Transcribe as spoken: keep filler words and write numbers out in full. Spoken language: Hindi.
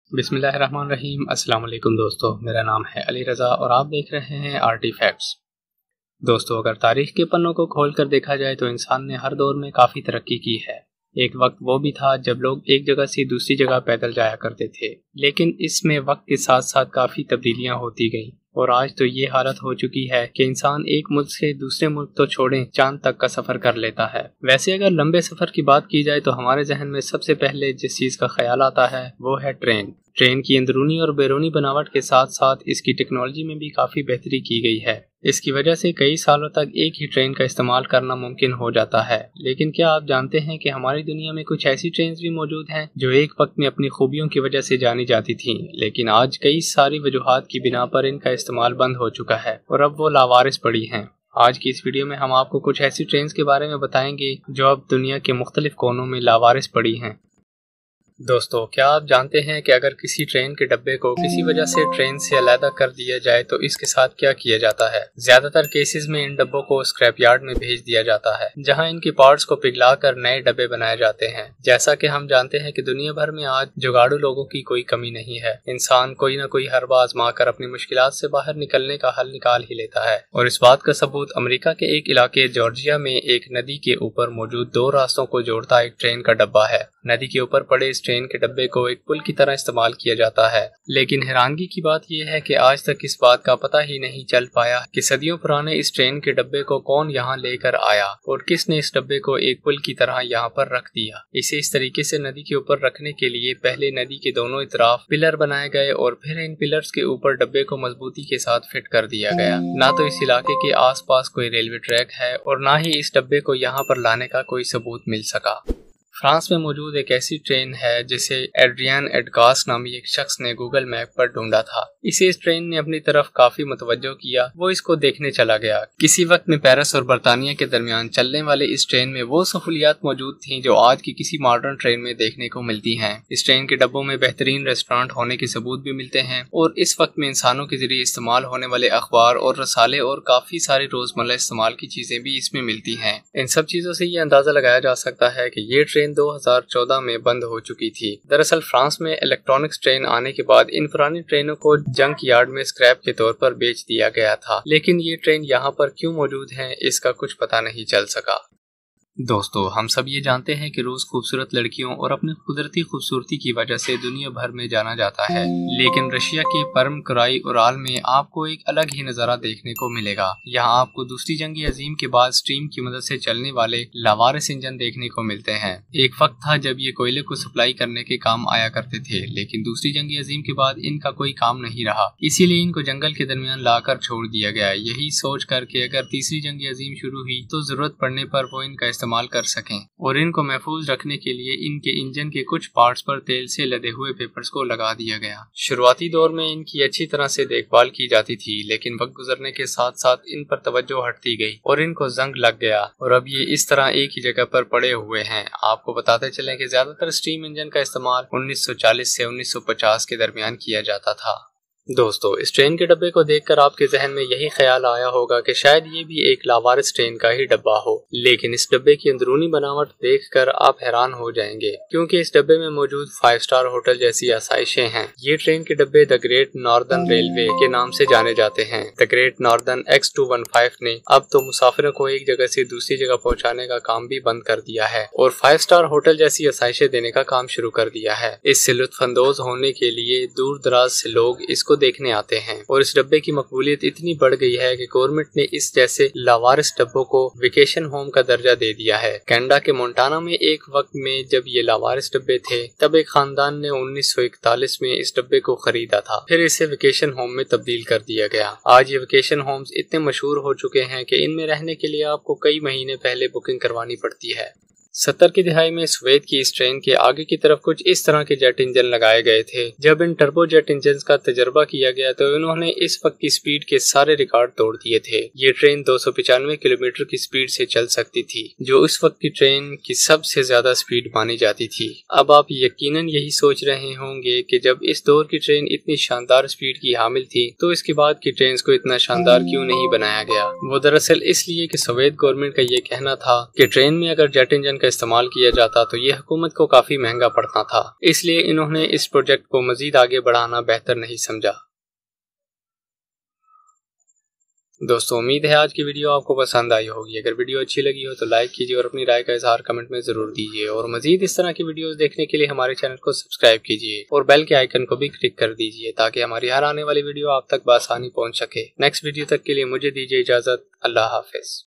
बिस्मिल्लाहिर्रहमानिर्रहीम। अस्सलाम वालेकुम दोस्तों, मेरा नाम है अली रज़ा और आप देख रहे हैं आर्टिफैक्ट्स। दोस्तों, अगर तारीख के पन्नों को खोल कर देखा जाए तो इंसान ने हर दौर में काफ़ी तरक्की की है। एक वक्त वो भी था जब लोग एक जगह से दूसरी जगह पैदल जाया करते थे, लेकिन इसमें वक्त के साथ साथ काफ़ी तब्दीलियां होती गईं और आज तो ये हालत हो चुकी है कि इंसान एक मुल्क से दूसरे मुल्क तो छोड़ें, चांद तक का सफर कर लेता है। वैसे अगर लंबे सफर की बात की जाए तो हमारे जहन में सबसे पहले जिस चीज का ख्याल आता है वो है ट्रेन। ट्रेन की अंदरूनी और बैरूनी बनावट के साथ साथ इसकी टेक्नोलॉजी में भी काफी बेहतरी की गई है। इसकी वजह से कई सालों तक एक ही ट्रेन का इस्तेमाल करना मुमकिन हो जाता है। लेकिन क्या आप जानते हैं कि हमारी दुनिया में कुछ ऐसी ट्रेन भी मौजूद हैं जो एक वक्त में अपनी खूबियों की वजह से जानी जाती थीं, लेकिन आज कई सारी वजूहात की बिना पर इनका इस्तेमाल बंद हो चुका है और अब वो लावारिस पड़ी हैं। आज की इस वीडियो में हम आपको कुछ ऐसी ट्रेन के बारे में बताएंगे जो अब दुनिया के मुख्तलिफ कोनों में लावारिस पड़ी हैं। दोस्तों, क्या आप जानते हैं कि अगर किसी ट्रेन के डब्बे को किसी वजह से ट्रेन से अलग कर दिया जाए तो इसके साथ क्या किया जाता है? ज्यादातर केसेस में इन डब्बों को स्क्रैप यार्ड में भेज दिया जाता है, जहां इनके पार्ट्स को पिघलाकर नए डब्बे बनाए जाते हैं। जैसा कि हम जानते हैं कि दुनिया भर में आज जुगाड़ू लोगों की कोई कमी नहीं है। इंसान कोई न कोई हरबा आजमा कर अपनी मुश्किलात से बाहर निकलने का हल निकाल ही लेता है, और इस बात का सबूत अमेरिका के एक इलाके जॉर्जिया में एक नदी के ऊपर मौजूद दो रास्तों को जोड़ता एक ट्रेन का डब्बा है। नदी के ऊपर पड़े इस ट्रेन के डब्बे को एक पुल की तरह इस्तेमाल किया जाता है, लेकिन हैरानगी की बात यह है कि आज तक इस बात का पता ही नहीं चल पाया कि सदियों पुराने इस ट्रेन के डब्बे को कौन यहाँ लेकर आया और किसने इस डब्बे को एक पुल की तरह यहाँ पर रख दिया। इसे इस तरीके से नदी के ऊपर रखने के लिए पहले नदी के दोनों इतराफ पिलर बनाए गए और फिर इन पिलर्स के ऊपर डब्बे को मजबूती के साथ फिट कर दिया गया। ना तो इस इलाके के आस पास कोई रेलवे ट्रैक है और ना ही इस डब्बे को यहाँ पर लाने का कोई सबूत मिल सका। फ्रांस में मौजूद एक ऐसी ट्रेन है जिसे एड्रियन एडगास नामी एक शख्स ने गूगल मैप पर ढूंढा था। इसे इस ट्रेन ने अपनी तरफ काफी मुतवज्जो किया। वो इसको देखने चला गया। किसी वक्त में पेरिस और बर्तानिया के दरमियान चलने वाले इस ट्रेन में वो सहूलियात मौजूद थीं जो आज की किसी मॉडर्न ट्रेन में देखने को मिलती हैं। इस ट्रेन के डब्बों में बेहतरीन रेस्टोरेंट होने के सबूत भी मिलते हैं और इस वक्त में इंसानों के जरिए इस्तेमाल होने वाले अखबार और रसाले और काफी सारी रोजमर्रा इस्तेमाल की चीजें भी इसमें मिलती हैं। इन सब चीजों से ये अंदाजा लगाया जा सकता है कि ये ट्रेन दो हज़ार चौदह में बंद हो चुकी थी। दरअसल फ्रांस में इलेक्ट्रॉनिक्स ट्रेन आने के बाद इन पुरानी ट्रेनों को जंक यार्ड में स्क्रैप के तौर पर बेच दिया गया था, लेकिन ये ट्रेन यहाँ पर क्यों मौजूद है इसका कुछ पता नहीं चल सका। दोस्तों, हम सब ये जानते हैं कि रूस खूबसूरत लड़कियों और अपनी कुदरती खूबसूरती की वजह से दुनिया भर में जाना जाता है, लेकिन रशिया के परम कराई उराल में आपको एक अलग ही नज़ारा देखने को मिलेगा। यहाँ आपको दूसरी जंग अजीम के बाद स्टीम की मदद से चलने वाले लावारिस इंजन देखने को मिलते हैं। एक वक्त था जब ये कोयले को सप्लाई करने के काम आया करते थे, लेकिन दूसरी जंग अजीम के बाद इनका कोई काम नहीं रहा, इसीलिए इनको जंगल के दरमियान लाकर छोड़ दिया गया, यही सोच कर के अगर तीसरी जंग अजीम शुरू हुई तो जरूरत पड़ने पर वो इनका इस्तेमाल कर सकें। और इनको महफूज रखने के लिए इनके इंजन के कुछ पार्ट्स पर तेल से लदे हुए पेपर्स को लगा दिया गया। शुरुआती दौर में इनकी अच्छी तरह से देखभाल की जाती थी, लेकिन वक्त गुजरने के साथ साथ इन पर तवज्जो हटती गई और इनको जंग लग गया और अब ये इस तरह एक ही जगह पर पड़े हुए हैं। आपको बताते चलें कि ज्यादातर स्टीम इंजन का इस्तेमाल उन्नीस सौ चालीस से उन्नीस सौ पचास के दरमियान किया जाता था। दोस्तों, इस ट्रेन के डब्बे को देखकर आपके जहन में यही ख्याल आया होगा कि शायद ये भी एक लावारिस ट्रेन का ही डब्बा हो, लेकिन इस डब्बे की अंदरूनी बनावट देखकर आप हैरान हो जाएंगे, क्योंकि इस डब्बे में मौजूद फाइव स्टार होटल जैसी आसाइशें हैं। ये ट्रेन के डब्बे द ग्रेट नॉर्दर्न रेलवे के नाम से जाने जाते हैं। The great northern X two one five ने अब तो मुसाफिरों को एक जगह से दूसरी जगह पहुँचाने का काम भी बंद कर दिया है और फाइव स्टार होटल जैसी आसाइशें देने का काम शुरू कर दिया है। इससे लुत्फानंदोज होने के लिए दूर दराज से लोग इसको देखने आते हैं और इस डब्बे की मकबूलियत इतनी बढ़ गई है कि गवर्नमेंट ने इस जैसे लावारिस डब्बों को वेकेशन होम का दर्जा दे दिया है। कनाडा के मोंटाना में एक वक्त में जब ये लावारिस डब्बे थे, तब एक खानदान ने उन्नीस सौ इकतालीस में इस डब्बे को खरीदा था, फिर इसे वेकेशन होम में तब्दील कर दिया गया। आज ये वेकेशन होम्स इतने मशहूर हो चुके हैं कि इनमें रहने के लिए आपको कई महीने पहले बुकिंग करवानी पड़ती है। सत्तर की दिहाई में स्वेद की इस ट्रेन के आगे की तरफ कुछ इस तरह के जेट इंजन लगाए गए थे। जब इन टर्बो जेट इंजन का तजर्बा किया गया तो इन्होंने इस वक्त की स्पीड के सारे रिकॉर्ड तोड़ दिए थे। ये ट्रेन दो सौ पचानवे किलोमीटर की स्पीड से चल सकती थी, जो उस वक्त की ट्रेन की सबसे ज्यादा स्पीड मानी जाती थी। अब आप यकीनन यही सोच रहे होंगे कि जब इस दौर की ट्रेन इतनी शानदार स्पीड की हामिल थी तो इसके बाद की ट्रेन को इतना शानदार क्यों नहीं बनाया गया। वो दरअसल इसलिए कि स्वेद गवर्नमेंट का ये कहना था कि ट्रेन में अगर जेट इंजन का का इस्तेमाल किया जाता तो ये हुकूमत को काफ़ी महंगा पड़ता था, इसलिए इन्होंने इस प्रोजेक्ट को मज़ीद आगे बढ़ाना बेहतर नहीं समझा। दोस्तों उम्मीद है आज की वीडियो आपको पसंद आई होगी। अगर वीडियो अच्छी लगी हो तो लाइक कीजिए और अपनी राय का इजहार कमेंट में ज़रूर दीजिए, और मज़ीद इस तरह की वीडियोस देखने के लिए हमारे चैनल को सब्सक्राइब कीजिए और बेल के आइकन को भी क्लिक कर दीजिए ताकि हमारी हर आने वाली वीडियो आप तक बआसानी पहुंच सके। नेक्स्ट वीडियो तक के लिए मुझे दीजिए इजाज़त। अल्लाह हाफिज़।